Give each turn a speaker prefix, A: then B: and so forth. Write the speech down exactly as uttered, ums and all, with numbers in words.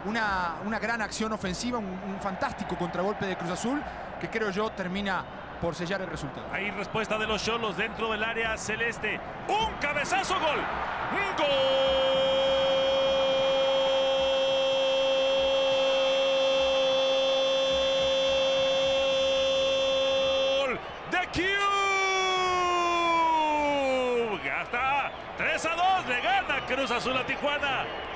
A: una, una gran acción ofensiva, un, un fantástico contragolpe de Cruz Azul que creo yo termina por sellar el resultado.
B: Hay respuesta de los Xolos dentro del área celeste. ¡Un cabezazo! ¡Gol! ¡Gol! ¡The Cube! Ya está. tres a dos. Le gana Cruz Azul a Tijuana.